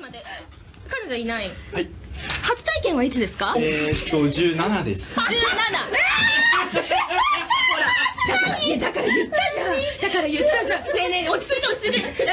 待って。彼女いない。 はい。 初体験はいつですか ？17です。 17。ほら、だから言ったじゃん。ねえねえ、落ち着いて落ち着いて。